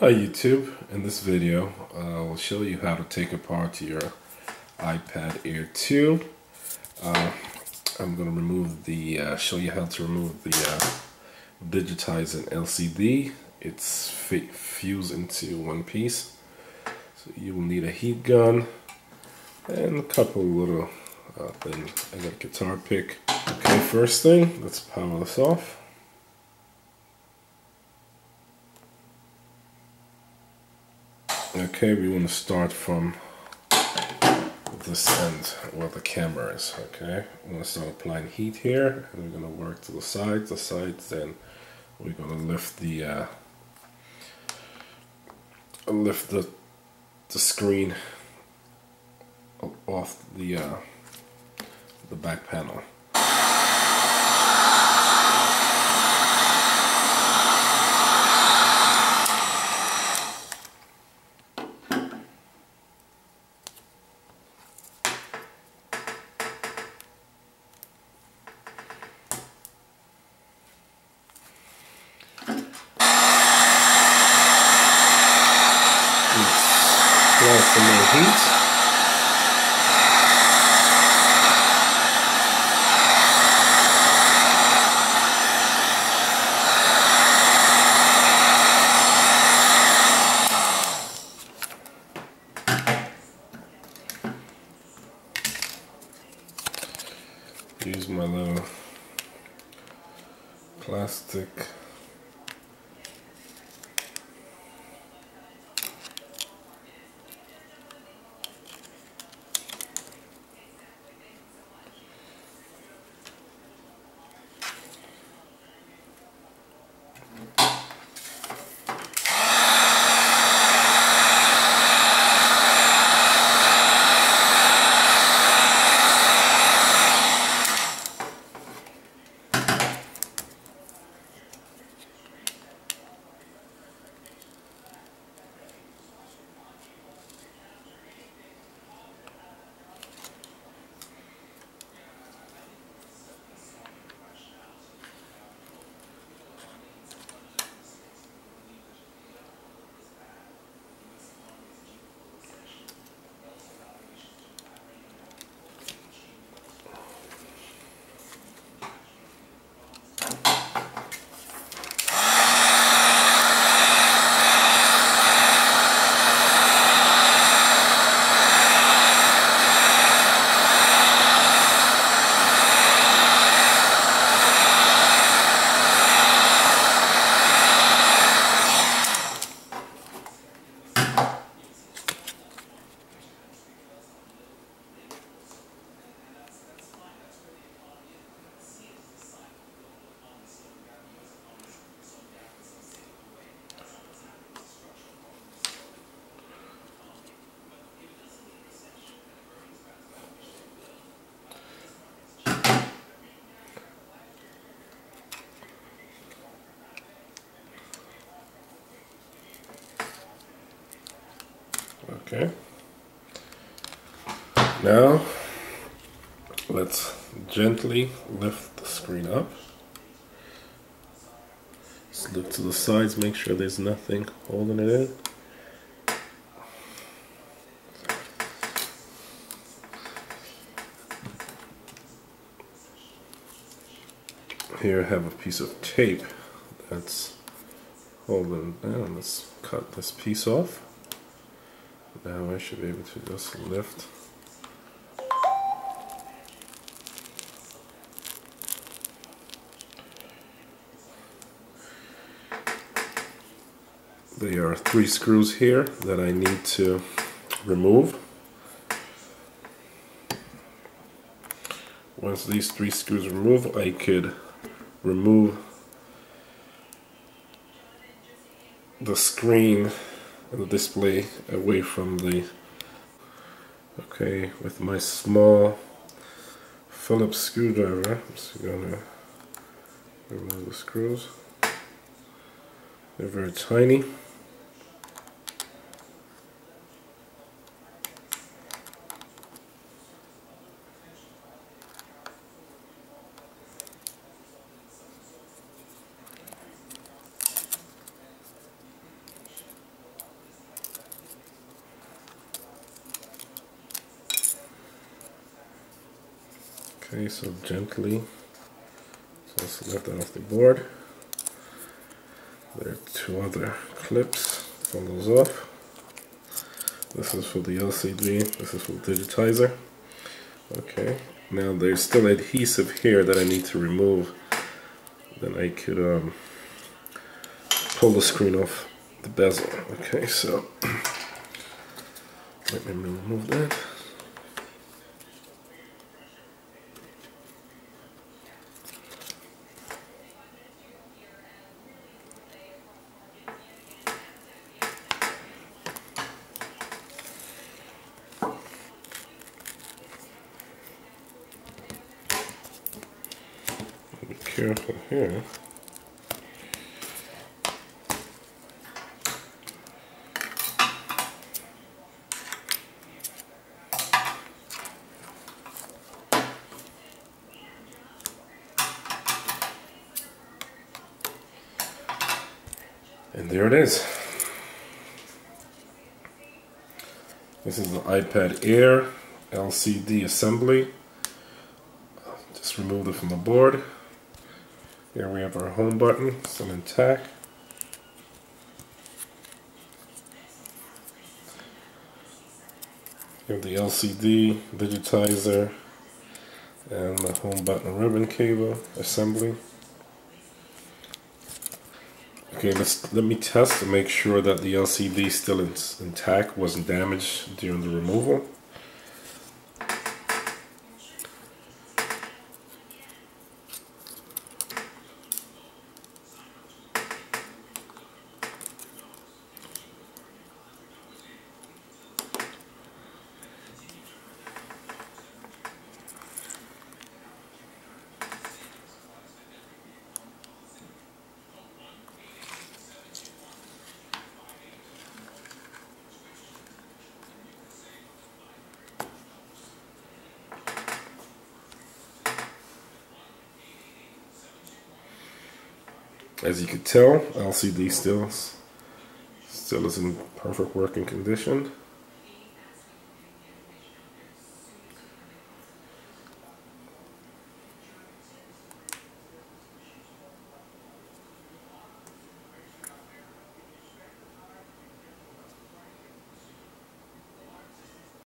Hi YouTube, in this video I'll show you how to take apart your iPad Air 2. I'm going to show you how to remove the digitizing LCD. It's fused into one piece. So you will need a heat gun and a couple little things. I got a guitar pick. Okay, first thing, let's power this off. Okay, we want to start from this end where the camera is. Okay, we're going to start applying heat here, and we're going to work to the sides. Then we're going to lift the screen off the back panel. Apply some more heat. Use my little plastic Okay. Now, let's gently lift the screen up. Just look to the sides, make sure there's nothing holding it in. Here I have a piece of tape that's holding it down. Let's cut this piece off. Now I should be able to just lift. There are 3 screws here that I need to remove. Once these 3 screws are removed, I could remove the screen and the display away from the. Okay, with my small Phillips screwdriver, I'm just gonna remove the screws. They're very tiny. Okay, so gently, so select that off the board. There are two other clips, pull those off. This is for the LCD, this is for the digitizer. Okay, now there's still adhesive here that I need to remove. Then I could pull the screen off the bezel. Okay, so let me remove that. Be careful here. And there it is. This is the iPad Air LCD assembly. Just removed it from the board. Here we have our home button, still intact. You have the LCD, digitizer, and the home button ribbon cable assembly. Okay, let me test to make sure that the LCD is still intact, wasn't damaged during the removal. As you can tell, LCD still is in perfect working condition.